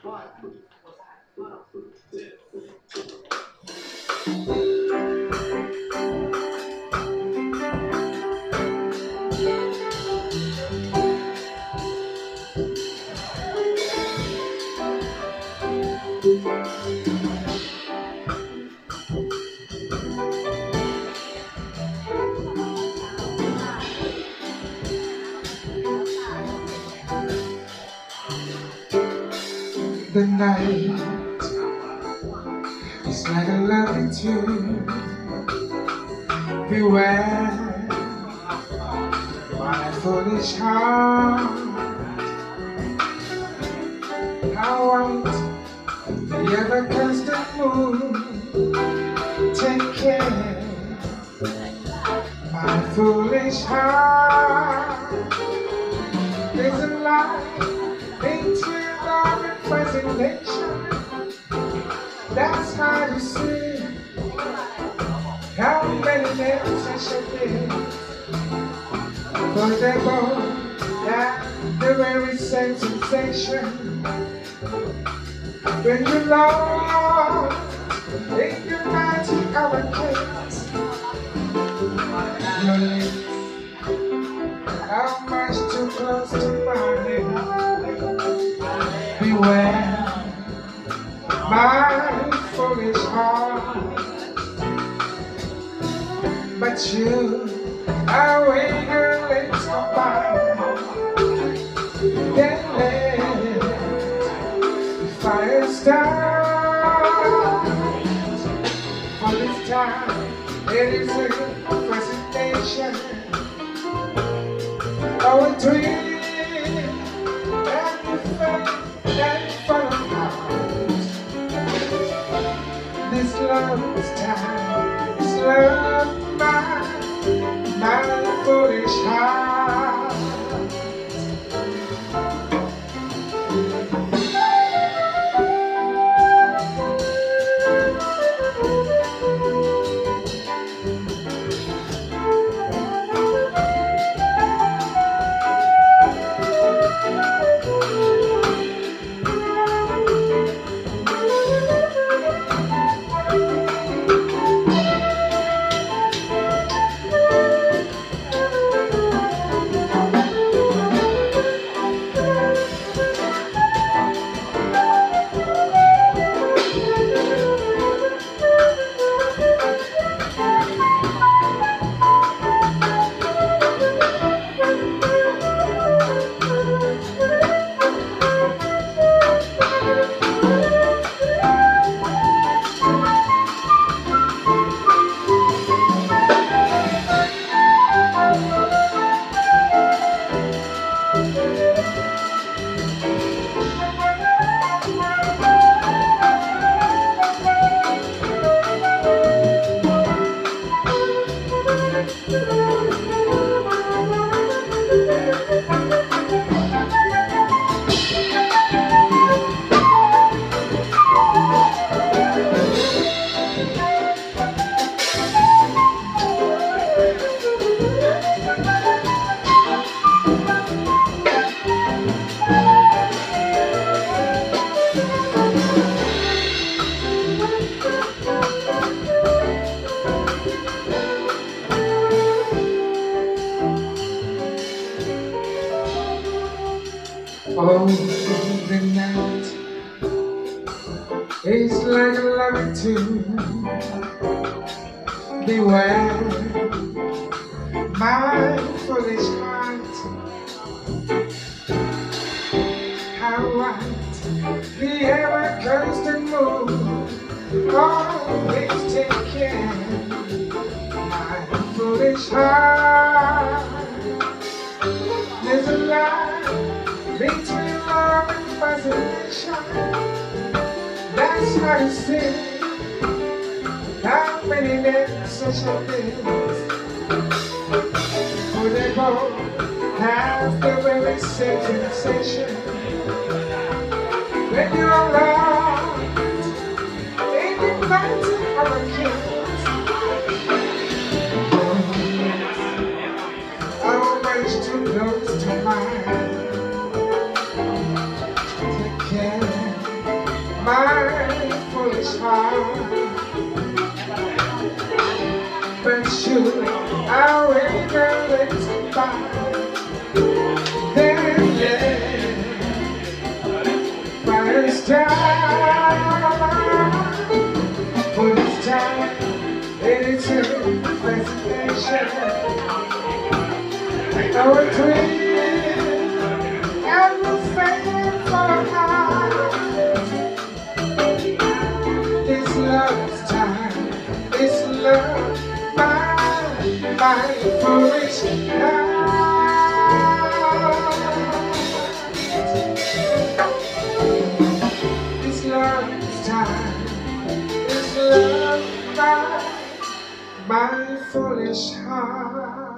The night is like a lovely tune. Beware my foolish heart. How white the ever constant moon. Take care, my foolish heart. There's a lie between love and fascination. That's how you see how many names I should be. For they both have the very same sensation. When you love, in your magic our case. Your lips are much too close to mine. Beware my foolish heart. But you are when your lips combine. Then let the fire start. For this time it is a presentation of a dream and you fake and fall apart. This love is time, this love my foolish heart. Oh, the night is like a lovely tune. Beware my foolish heart. How white the ever constant moon. Always take care, my foolish heart. There's a line between love and fascination. That's how you see how many names such a things. For they both have the very same sensation. When you're around, in the night of a kiss, always too close to mine. Take care, my foolish heart. But surely I will let it by. Then but it's time, but it's time, and it's a resignation. Our dream and the fame for high. This love's time, this love, my foolish heart. This love's time, this love, my foolish heart.